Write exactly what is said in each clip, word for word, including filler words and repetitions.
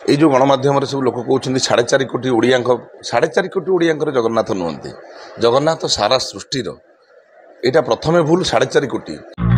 ये जो गणमाध्यम सब लोक कहते साढ़े चार कोटी ओडिया साढ़े चार कोटी ओडिया जगन्नाथ नुहति जगन्नाथ सारा सृष्टिर यहाँ प्रथमे भूल साढ़े चार कोटी।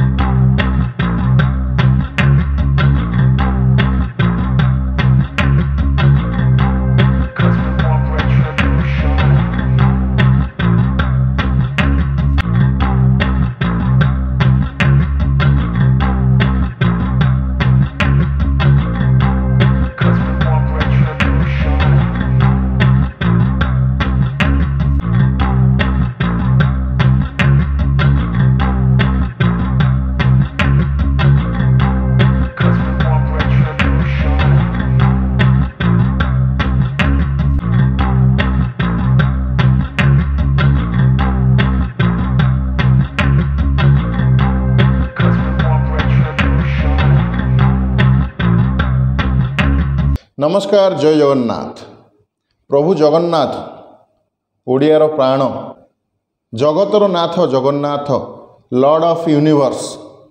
नमस्कार, जय जगन्नाथ। प्रभु जगन्नाथ ओडियार प्राण, जगतर नाथ जगन्नाथ, लॉर्ड ऑफ यूनिवर्स।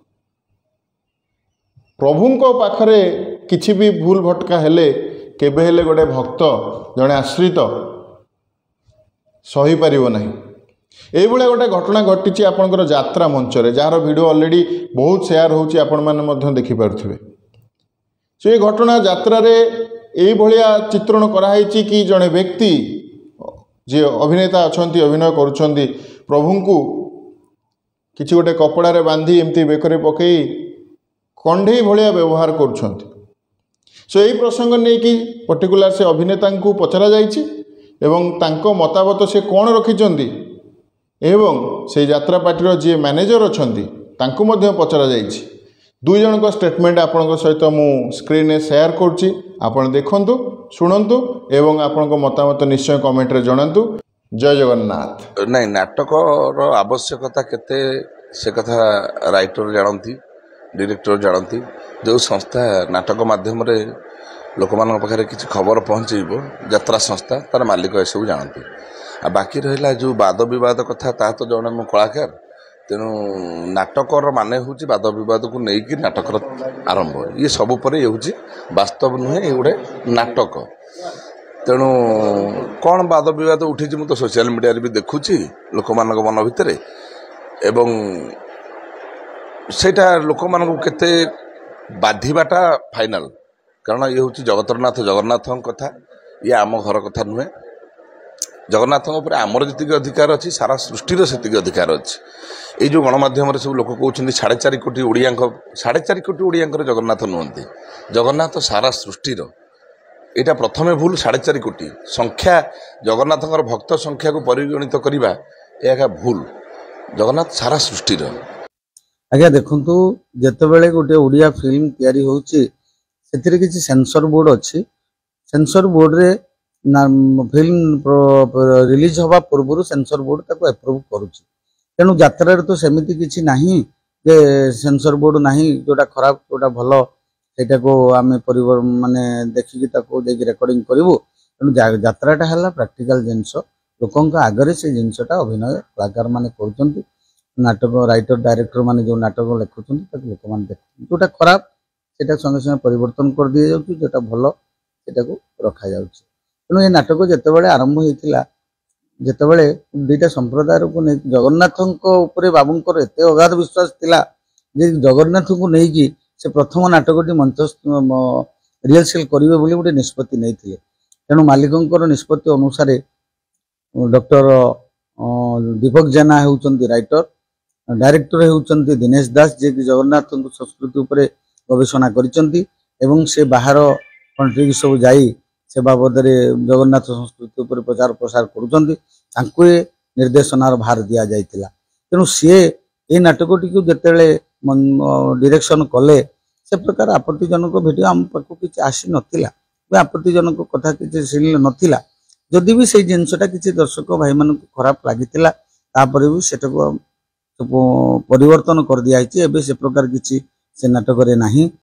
प्रभुंको पाखरे किछि भी भूल भटका हेले केबे हेले गोटे भक्त जड़े आश्रित सही पारिबो नहीं। एई भले गोटे घटना घटी आपनकर यात्रा मंच रे, जार वीडियो ऑलरेडी बहुत शेयर होउची, आपण माने मध्य देखि पारुथिबे। सो ये घटना यात्रा रे एई भलिया चित्रण कराई कि जड़े व्यक्ति जे अभिनेता अच्छा अभिनय करुछंती प्रभु को किसी गोटे कपड़े बांधी एमती बेकरे पकई कंढे भलिया व्यवहार करुछंती। सो यही प्रसंग नहीं कि पर्टिकुलर से अभिनेता को पचरा जाइछि एवं तांको मतामत से कौन रखिछंती एवं से यात्रा पार्टी जी मैनेजर अछंती तांको मध्य पचरा जाइछि। दुई जन को स्टेटमेंट आपण सहित मु स्क्रीन में शेयर करुच्ची, आपण देखंतु, शुणंतु एवं आपण मतामत निश्चय कमेंट रे जणांतु। जय जगन्नाथ। नहीं, नाटक आवश्यकता केते से कथा राइटर जानती, डायरेक्टर जानती। जो संस्था नाटक माध्यम रे लोक मान पाखे किसी खबर पहुँचेब, यात्रा संस्था तार मालिक एसबू जानती। आ बाकी रहा जो वाद विवाद कथा ता तो जड़े मो कलाकार, तेणु नाटकर माने हूँ वाद विवाद को लेकिन नाटकर आरंभ ये सबू पर ये हूँ वास्तव नुहे, ये गोटे नाटक। तेणु कौन वाद विवाद उठी मुझे तो सोशल मीडिया भी देखुची लोक मान मन भितर एवं सेटा लोक मान केते बाधिबाटा फाइनाल, कारण ये हूँ जगतरनाथ जगन्नाथ कथा, ये आम घर कथा नुहे। जगन्नाथ आमर जी अधिकार अच्छी, सारा सृष्टिर से अधिकार अच्छी। ये जो गणमाध्यम सब लोक कहते साढ़े चार कोटी ओडिया साढ़े चार कोटी ओडिया जगन्नाथ नुहति जगन्नाथ सारा सृष्टिर यहाँ प्रथमे भूल साढ़े चार कोटी संख्या जगन्नाथ भक्त संख्या को परिगणित करवा यह भूल। जगन्नाथ सारा सृष्टिर आज्ञा देखु जितेबाला गोटे ओडिया फिल्म तैयारी होची से किसी सेंसर बोर्ड अच्छी। सेंसर बोर्ड रे ना फिल्म रिलीज हवा पूर्व सेंसर बोर्ड ताको अप्रूव करुची। तेणु यात्रा तो सेमिति किछि नाही जे सेंसर बोर्ड नाही, जोटा खराब जोटा भल सेटा को आमे परिवर माने देखिकी ताको देकी रेकॉर्डिंग करिवो। तेणु यात्राटा हला प्रैक्टिकल जिंस, लोकंक आगरे से जिनसटा अभिनय कलाकार माने करूचंती। नाटक राइटर डायरेक्टर माने जो नाटक लिखुचंती ताको लोक माने देखु, जोटा खराब सेटा संगे संगे परिवर्तन कर दिया जाउची, जोटा भल सेटा को रखा जाउची। तेणु ये नाटक जितेबाला आरंभ होइतिला, जितेबाला दुईटा संप्रदाय को नहीं जगन्नाथ उपरे बाबूंकर एत अगाध विश्वास थिला जे जगन्नाथ को नहीं से प्रथम नाटकटी मंच रिहर्सल करेंगे बोली गोटे निष्पत्ति नहीं थिले। तेणु मालिकों निष्पत्ति अनुसार डॉक्टर दीपक जेना होउचंती राइटर, डायरेक्टर होउचंती दिनेश दास जे कि जगन्नाथ संस्कृति उपरे गवेषणा करिसंती एवं से बाहर कंट्री की सब जाई से बाबद जगन्नाथ संस्कृति उपर प्रचार प्रसार करुचंती, तांको निर्देशनार भार दिया जाइतिला। तेणु सी ए नाटकटी को जितेबाला डायरेक्शन कले से प्रकार आपत्तिजनक भिडियो आम पाखु किसी आसी नथिला, आपत्तिजनक कथा किसी शुणी नथिला। जदि भी से जिनसटा किसी दर्शक भाई मान खराब लगी तापर भी सेटा को परिवर्तन कर दिया से प्रकार किसी से नाटक नहीं।